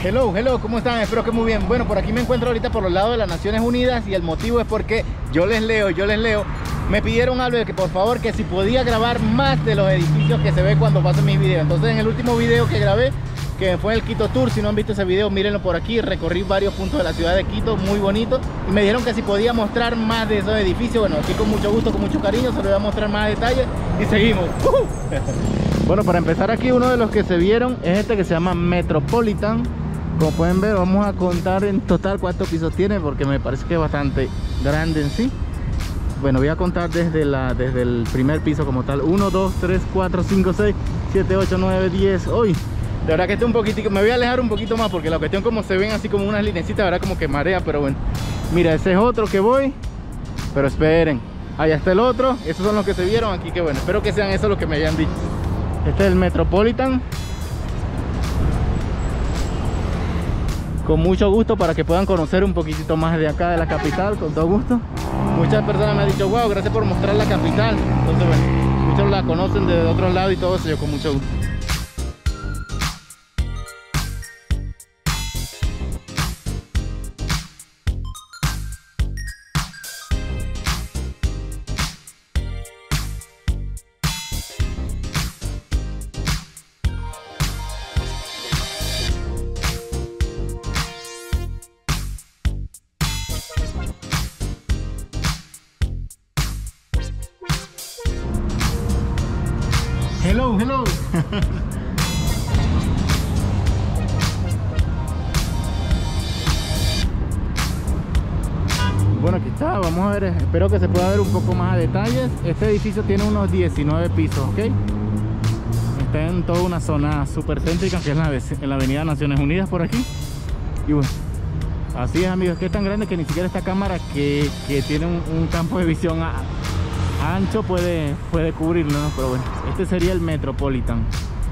Hello, ¿cómo están? Espero que muy bien. Bueno, por aquí me encuentro ahorita por los lados de las Naciones Unidas y el motivo es porque yo les leo. Me pidieron algo de que por favor que si podía grabar más de los edificios que se ve cuando pasen mis videos. Entonces en el último video que grabé, que fue el Quito Tour, si no han visto ese video, mírenlo por aquí. Recorrí varios puntos de la ciudad de Quito, muy bonito. Y me dijeron que si podía mostrar más de esos edificios. Bueno, aquí con mucho gusto, con mucho cariño, se los voy a mostrar más detalles y seguimos. Bueno, para empezar aquí uno de los que se vieron es este que se llama Metropolitan. Como pueden ver, vamos a contar en total cuántos pisos tiene, porque me parece que es bastante grande en sí. Bueno, voy a contar desde el primer piso como tal. 1, 2, 3, 4, 5, 6, 7, 8, 9, 10. Uy, de verdad que este un poquitico, me voy a alejar un poquito más porque la cuestión como se ven así como unas linecitas, de verdad como que marea, pero bueno. Mira, ese es otro que voy, pero esperen, allá está el otro. Esos son los que se vieron aquí, que bueno, espero que sean esos los que me hayan dicho. Este es el Metropolitan. Con mucho gusto, para que puedan conocer un poquitito más de acá de la capital, con todo gusto. Muchas personas me han dicho, wow, gracias por mostrar la capital. Entonces bueno, muchos la conocen de otros lados y todo eso, yo con mucho gusto. Hello. Bueno, aquí está, vamos a ver, espero que se pueda ver un poco más a detalles. Este edificio tiene unos 19 pisos, ¿ok? Está en toda una zona súper céntrica, que es en la avenida Naciones Unidas por aquí. Y bueno, así es, amigos, que es tan grande que ni siquiera esta cámara que tiene un campo de visión ancho puede cubrirlo, ¿no? Pero bueno, este sería el Metropolitan.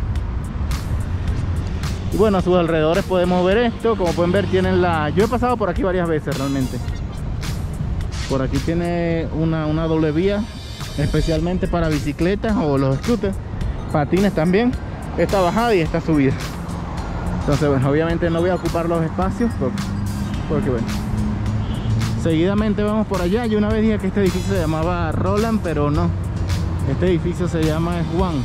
Y bueno, a sus alrededores podemos ver esto. Como pueden ver, tienen yo he pasado por aquí varias veces realmente. Por aquí tiene una doble vía, especialmente para bicicletas o los scooters, patines también. Esta bajada y esta subida. Entonces bueno, obviamente no voy a ocupar los espacios porque bueno. Seguidamente vamos por allá. Yo una vez dije que este edificio se llamaba Roland, pero no. Este edificio se llama Juan.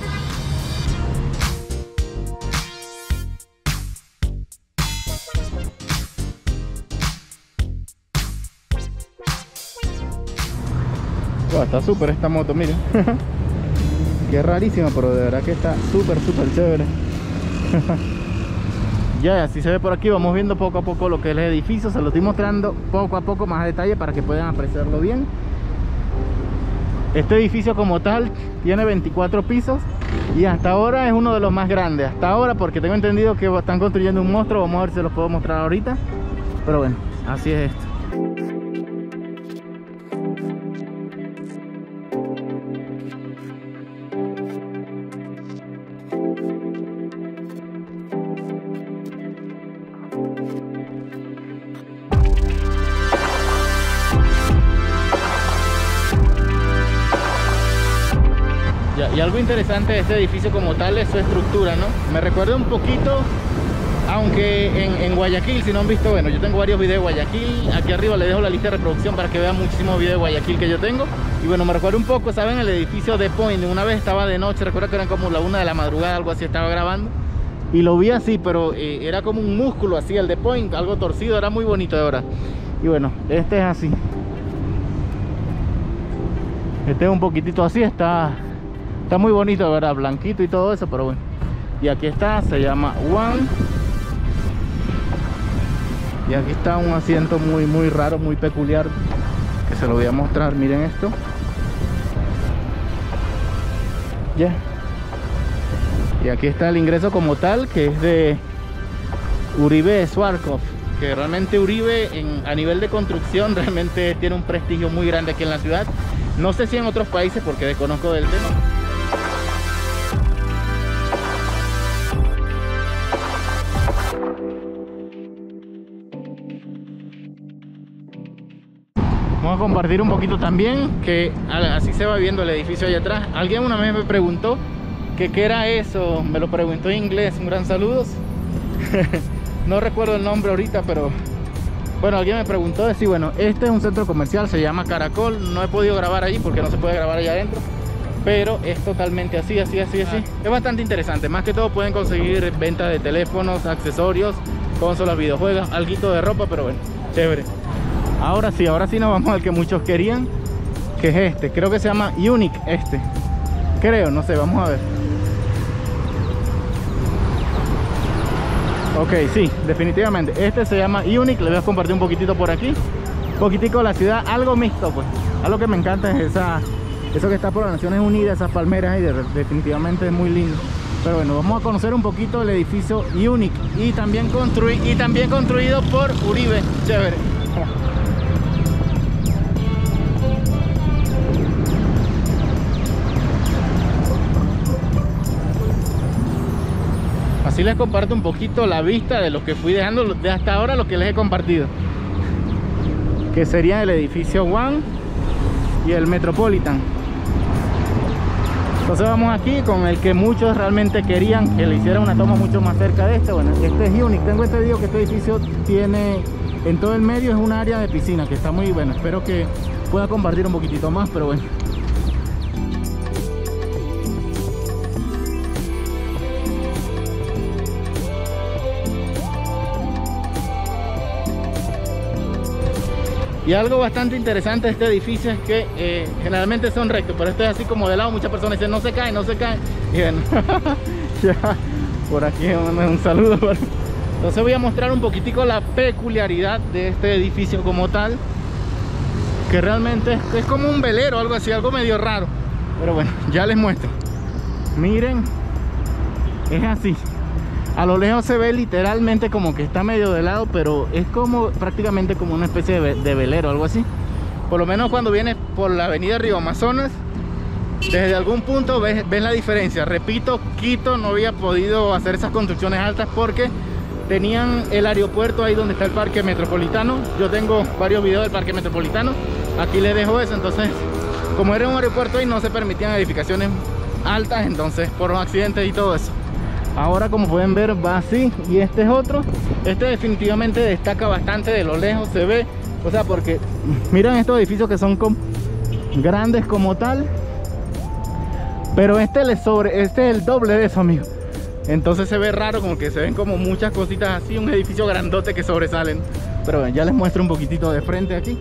Wow, está súper esta moto, miren. Qué rarísima, pero de verdad que está súper chévere. Ya, así se ve por aquí. Vamos viendo poco a poco lo que es el edificio. Se lo estoy mostrando poco a poco más a detalle para que puedan apreciarlo bien. Este edificio como tal tiene 24 pisos y hasta ahora es uno de los más grandes. Hasta ahora, porque tengo entendido que están construyendo un monstruo. Vamos a ver si se los puedo mostrar ahorita. Pero bueno, así es esto. Y algo interesante de este edificio como tal es su estructura, ¿no? Me recuerda un poquito, aunque en Guayaquil, si no han visto, bueno, yo tengo varios videos de Guayaquil. Aquí arriba les dejo la lista de reproducción para que vean muchísimos videos de Guayaquil que yo tengo. Y bueno, me recuerda un poco, ¿saben? El edificio de Point. Una vez estaba de noche, recuerdo que eran como la 1 de la madrugada, algo así, estaba grabando. Y lo vi así, pero era como un músculo así, el de Point, algo torcido, era muy bonito de verdad. Y bueno, este es así. Este es un poquitito así, está muy bonito, de verdad, blanquito y todo eso, pero bueno. Y aquí está, se llama One. Y aquí está un asiento muy raro, muy peculiar, que se lo voy a mostrar. Miren esto. Ya. Y aquí está el ingreso como tal, que es de Uribe Schwarzkopf. Que realmente Uribe a nivel de construcción realmente tiene un prestigio muy grande aquí en la ciudad. No sé si en otros países, porque desconozco del tema. Vamos a compartir un poquito también, que así se va viendo el edificio allá atrás. Alguien una vez me preguntó que qué era eso, me lo preguntó en inglés. Un gran saludo. no recuerdo el nombre ahorita, pero bueno, alguien me preguntó de si, bueno, este es un centro comercial, se llama Caracol. No he podido grabar allí porque no se puede grabar allá adentro, pero es totalmente así. Es bastante interesante. Más que todo pueden conseguir venta de teléfonos, accesorios, consolas, videojuegos, alguito de ropa, pero bueno, chévere. Ahora sí nos vamos al que muchos querían, que es este. Creo que se llama Unique este. Creo, no sé, vamos a ver. Ok, sí, definitivamente. Este se llama Unique. Le voy a compartir un poquitito por aquí. Un poquitico de la ciudad, algo mixto pues. Algo que me encanta es eso que está por las Naciones Unidas, esas palmeras, y definitivamente es muy lindo. Pero bueno, vamos a conocer un poquito del edificio Unique. Y también construido por Uribe. Chévere. Así les comparto un poquito la vista de lo que fui dejando de hasta ahora, lo que les he compartido, que sería el edificio One y el Metropolitan. Entonces vamos aquí con el que muchos realmente querían que le hiciera una toma mucho más cerca de este. Bueno, este es Unique. Tengo entendido que este edificio tiene en todo el medio es un área de piscina que está muy bueno. Espero que pueda compartir un poquitito más, pero bueno. Y algo bastante interesante de este edificio es que generalmente son rectos, pero este es así como de lado. Muchas personas dicen no se cae. Y bueno, ya por aquí un saludo. Entonces voy a mostrar un poquitico la peculiaridad de este edificio como tal, que realmente es como un velero, algo así, algo medio raro. Pero bueno, ya les muestro. Miren, es así. A lo lejos se ve literalmente como que está medio de lado, pero es como prácticamente como una especie de velero, algo así. Por lo menos cuando vienes por la avenida Río Amazonas, desde algún punto ves la diferencia. Repito, Quito no había podido hacer esas construcciones altas porque tenían el aeropuerto ahí donde está el parque metropolitano. Yo tengo varios videos del parque metropolitano, aquí les dejo eso. Entonces, como era un aeropuerto ahí, no se permitían edificaciones altas, entonces por los accidentes y todo eso. Ahora, como pueden ver, va así. Y este es otro. Este definitivamente destaca bastante, de lo lejos se ve. O sea, porque miren estos edificios que son grandes como tal, pero este es el doble de eso, amigos. Entonces se ve raro, como que se ven como muchas cositas así. Un edificio grandote que sobresalen. Pero bueno, ya les muestro un poquitito de frente aquí.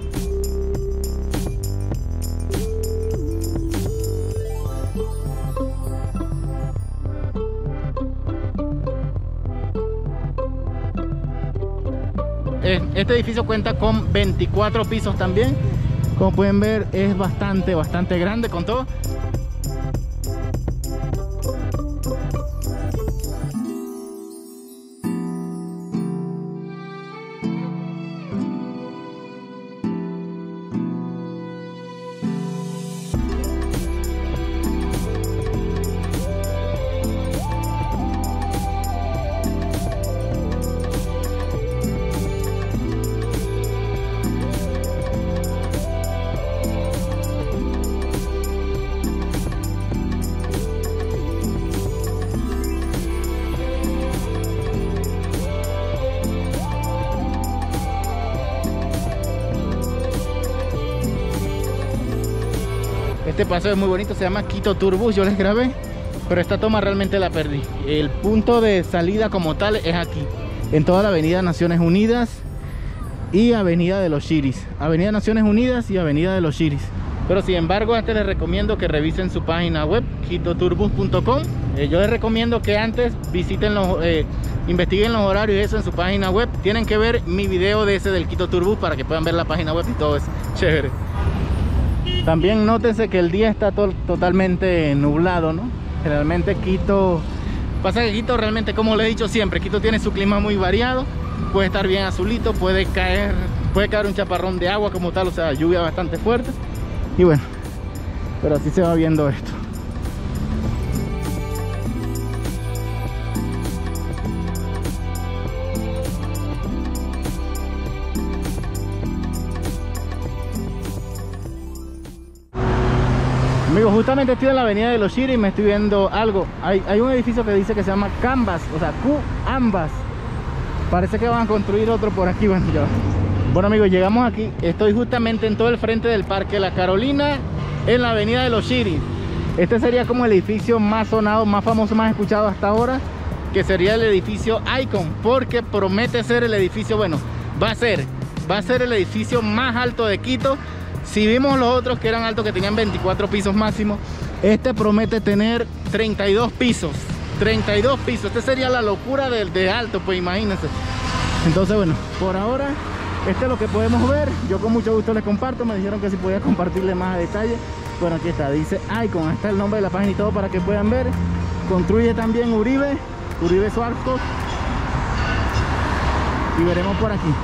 Este edificio cuenta con 24 pisos también. Como pueden ver, es bastante grande con todo. Este paseo es muy bonito, se llama Quito Tourbus. Yo les grabé, pero esta toma realmente la perdí. El punto de salida como tal es aquí, en toda la avenida Naciones Unidas y avenida de los Chiris. Avenida Naciones Unidas y avenida de los Chiris. Pero sin embargo, antes les recomiendo que revisen su página web, quitotourbus.com. Yo les recomiendo que antes visiten investiguen los horarios y eso en su página web. Tienen que ver mi video de ese del Quito Tourbus para que puedan ver la página web y todo eso. Chévere. También nótense que el día está totalmente nublado, ¿no? Generalmente Quito, pasa que Quito realmente, como les he dicho siempre, Quito tiene su clima muy variado. Puede estar bien azulito, puede caer un chaparrón de agua como tal, o sea, lluvia bastante fuerte. Y bueno, pero así se va viendo esto. Amigos, justamente estoy en la avenida de los Chiris y me estoy viendo algo. Hay un edificio que dice que se llama Canvas, o sea, Q-Ambas. Parece que van a construir otro por aquí. Bueno, ya. Bueno amigos, llegamos aquí. Estoy justamente en todo el frente del Parque La Carolina, en la avenida de los Chiris. Este sería como el edificio más sonado, más famoso, más escuchado hasta ahora, que sería el edificio Icon, porque promete ser el edificio, bueno, va a ser el edificio más alto de Quito. Si vimos los otros que eran altos, que tenían 24 pisos máximo, este promete tener 32 pisos. 32 pisos, este sería la locura de alto, pues imagínense. Entonces bueno, por ahora este es lo que podemos ver. Yo con mucho gusto les comparto, me dijeron que si podía compartirles más a detalle. Bueno, aquí está, dice Icon, está el nombre de la página y todo para que puedan ver. Construye también Uribe Suarco, y veremos por aquí.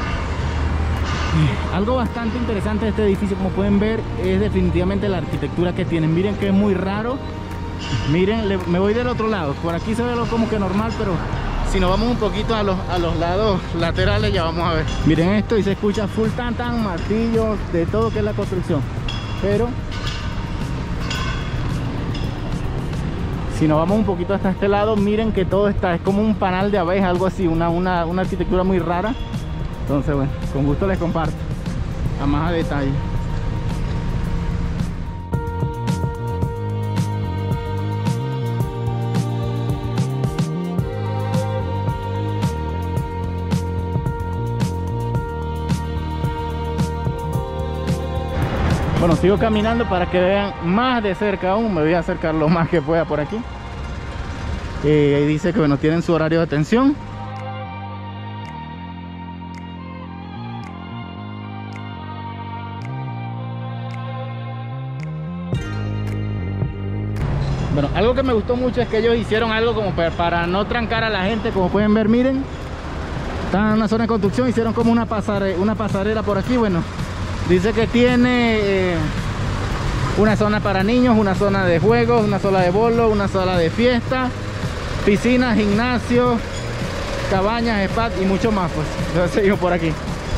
Algo bastante interesante de este edificio, como pueden ver, es definitivamente la arquitectura que tienen. Miren que es muy raro. Miren, me voy del otro lado. Por aquí se ve como que normal, pero si nos vamos un poquito a los lados laterales, ya vamos a ver. Miren esto, y se escucha full tan martillos, de todo que es la construcción. Pero si nos vamos un poquito hasta este lado, miren que todo es como un panal de abeja, algo así, una arquitectura muy rara. Entonces bueno, con gusto les comparto a más a detalle. Bueno, sigo caminando para que vean más de cerca aún. Me voy a acercar lo más que pueda por aquí. Ahí dice que bueno, tienen su horario de atención. Bueno, algo que me gustó mucho es que ellos hicieron algo como para no trancar a la gente. Como pueden ver, miren, están en una zona de construcción, hicieron como una pasarela por aquí. Bueno, dice que tiene una zona para niños, una zona de juegos, una zona de bolo, una zona de fiesta, piscina, gimnasio, cabañas, spa y mucho más. Pues entonces seguimos por aquí.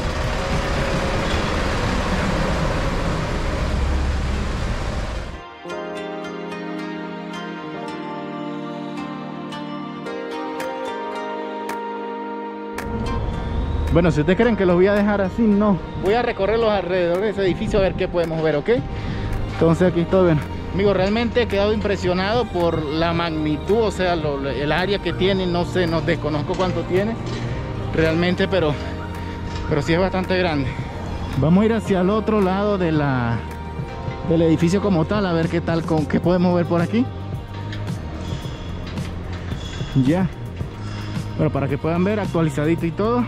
Bueno, si ustedes creen que los voy a dejar así, no. Voy a recorrer los alrededores de ese edificio a ver qué podemos ver, ¿ok? Entonces aquí estoy, bueno. Amigos, realmente he quedado impresionado por la magnitud, o sea, el área que tiene. No sé, no desconozco cuánto tiene realmente, pero sí es bastante grande. Vamos a ir hacia el otro lado del edificio como tal, a ver qué tal, qué podemos ver por aquí. Ya. Bueno, para que puedan ver actualizadito y todo.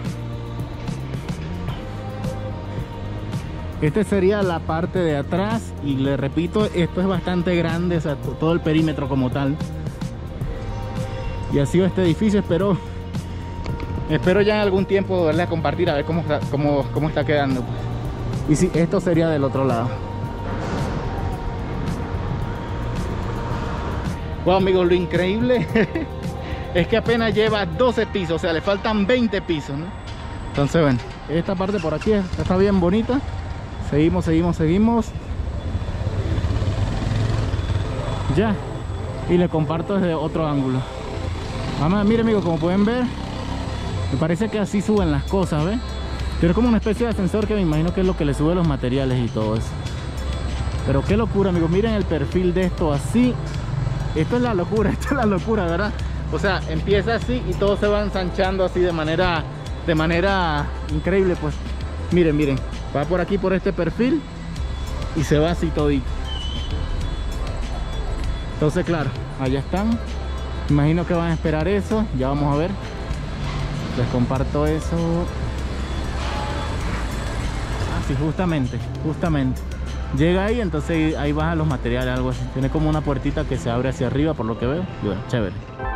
Este sería la parte de atrás y les repito, esto es bastante grande, o sea, todo el perímetro como tal. Y ha sido este edificio, espero ya en algún tiempo volverle a compartir a ver cómo está quedando. Y sí, esto sería del otro lado. Wow, amigos, lo increíble es que apenas lleva 12 pisos, o sea, le faltan 20 pisos, ¿no? Entonces, bueno, esta parte por aquí está bien bonita. Seguimos. Ya. Y le comparto desde otro ángulo. Vamos, mire amigos, como pueden ver, me parece que así suben las cosas, ¿ves? Tiene como una especie de ascensor que me imagino que es lo que le sube los materiales y todo eso. Pero qué locura, amigos. Miren el perfil de esto así. Esto es la locura, ¿verdad? O sea, empieza así y todo se va ensanchando así de manera increíble, pues. Miren. Va por aquí, por este perfil, y se va así todito. Entonces, claro, allá están. Imagino que van a esperar eso. Ya vamos a ver. Les comparto eso. Así, justamente. Llega ahí, entonces ahí bajan los materiales, algo así. Tiene como una puertita que se abre hacia arriba, por lo que veo. Y bueno, chévere.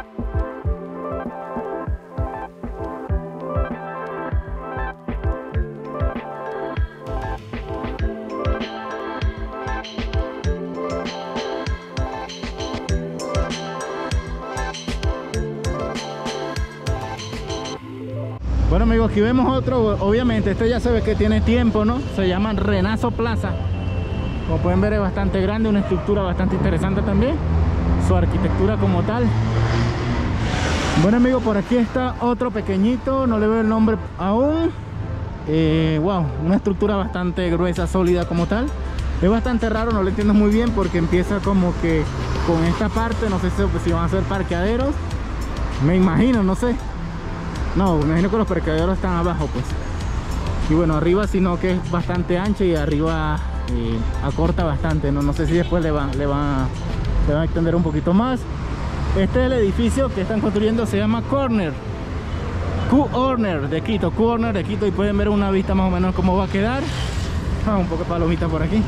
Bueno amigos, aquí vemos otro, obviamente este ya se ve que tiene tiempo, ¿no? Se llama Renazo Plaza. Como pueden ver es bastante grande, una estructura bastante interesante también. Su arquitectura como tal. Bueno amigos, por aquí está otro pequeñito, no le veo el nombre aún. Wow, una estructura bastante gruesa, sólida como tal. Es bastante raro, no lo entiendo muy bien porque empieza como que con esta parte, no sé si van a ser parqueaderos. Me imagino, no sé. No, me imagino que los parqueaderos están abajo pues. Y bueno, arriba sino que es bastante ancho y arriba acorta bastante, no sé si después le van a extender un poquito más. Este es el edificio que están construyendo, se llama Q-Horner de Quito, Q-Horner de Quito, y pueden ver una vista más o menos cómo va a quedar. Un poco de palomita por aquí.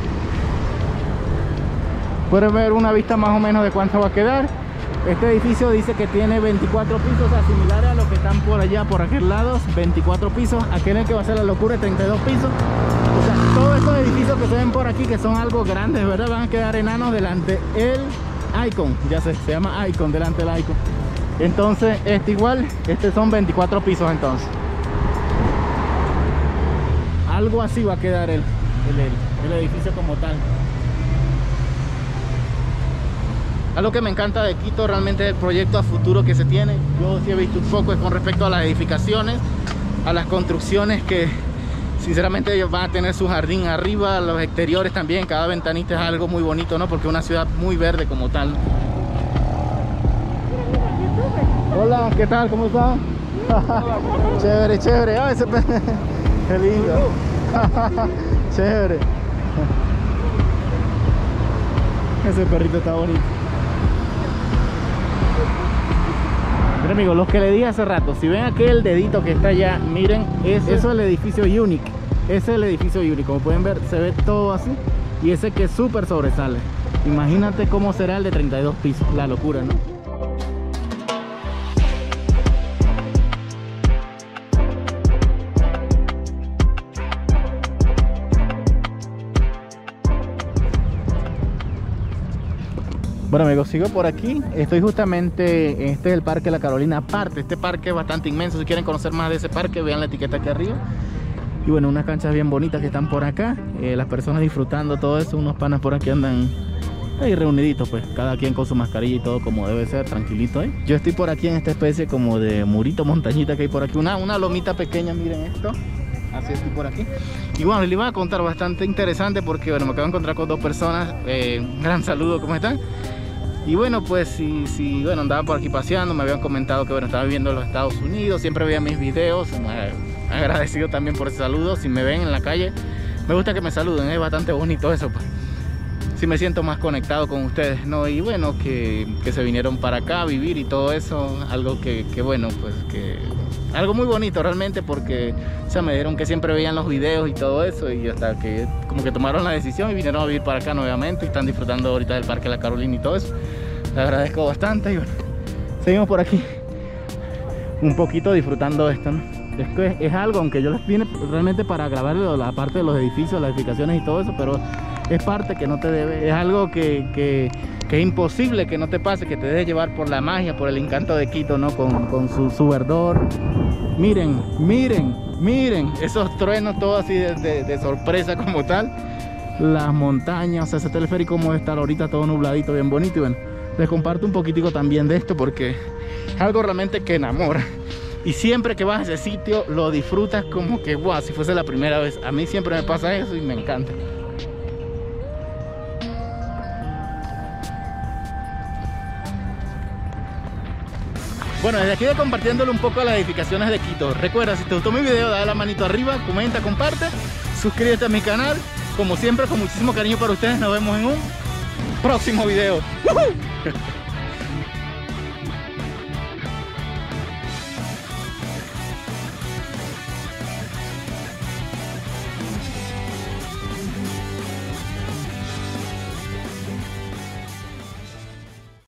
Pueden ver una vista más o menos de cuánto va a quedar. Este edificio dice que tiene 24 pisos, o sea, similares a los que están por allá, por aquel lado, 24 pisos. Aquel en el que va a ser la locura, 32 pisos. O sea, todos estos edificios que se ven por aquí, que son algo grandes, ¿verdad? Van a quedar enanos delante el Icon, ya se llama Icon, delante del Icon. Entonces, igual, son 24 pisos entonces. Algo así va a quedar el edificio como tal. Algo que me encanta de Quito realmente es el proyecto a futuro que se tiene. Yo sí he visto un poco con respecto a las edificaciones, a las construcciones, que sinceramente ellos van a tener su jardín arriba, los exteriores también, cada ventanita es algo muy bonito, ¿no? Porque es una ciudad muy verde como tal. Hola, ¿qué tal? ¿Cómo están? Chévere, chévere. Ah, qué lindo. Chévere. Ese perrito está bonito. Pero amigos, los que le dije hace rato, si ven aquel dedito que está allá, miren, eso es el edificio Unique. Ese es el edificio Unique, como pueden ver, se ve todo así. Y ese que súper sobresale. Imagínate cómo será el de 32 pisos, la locura, ¿no? Bueno amigos, sigo por aquí. Estoy justamente, este es el Parque La Carolina. Aparte, este parque es bastante inmenso. Si quieren conocer más de ese parque, vean la etiqueta aquí arriba. Y bueno, unas canchas bien bonitas que están por acá. Las personas disfrutando todo eso. Unos panas por aquí andan ahí reuniditos, pues cada quien con su mascarilla y todo como debe ser, tranquilito ahí. Yo estoy por aquí en esta especie como de murito, montañita que hay por aquí. Una lomita pequeña, miren esto. Así estoy por aquí. Y bueno, les iba a contar bastante interesante porque bueno, me acabo de encontrar con dos personas. Un gran saludo, ¿cómo están? Y bueno, pues si bueno, andaba por aquí paseando, me habían comentado que bueno, estaba viviendo en los Estados Unidos, siempre veía mis videos, agradecido también por ese saludo. Si me ven en la calle, me gusta que me saluden, es bastante bonito eso, pues. Sí me siento más conectado con ustedes, ¿no? Y bueno, que se vinieron para acá a vivir y todo eso, algo que bueno, pues que algo muy bonito realmente, porque o sea, me dijeron que siempre veían los videos y todo eso, y hasta que como que tomaron la decisión y vinieron a vivir para acá nuevamente y están disfrutando ahorita del Parque La Carolina y todo eso. Les agradezco bastante y bueno, seguimos por aquí un poquito disfrutando esto, ¿no? Es algo, aunque yo les vine realmente para grabar la parte de los edificios, las edificaciones y todo eso, pero es parte que no te debe, es algo que es imposible que no te pase, que te dejes llevar por la magia, por el encanto de Quito, ¿no? Con su verdor. Miren, miren, miren esos truenos, todo así de sorpresa como tal. Las montañas, o sea, ese teleférico como estar ahorita todo nubladito, bien bonito. Y bueno, les comparto un poquitico también de esto porque es algo realmente que enamora. Y siempre que vas a ese sitio lo disfrutas como que, wow, si fuese la primera vez. A mí siempre me pasa eso y me encanta. Bueno, desde aquí voy compartiéndole un poco a las edificaciones de Quito. Recuerda, si te gustó mi video, dale la manito arriba, comenta, comparte, suscríbete a mi canal. Como siempre, con muchísimo cariño para ustedes, nos vemos en un próximo video.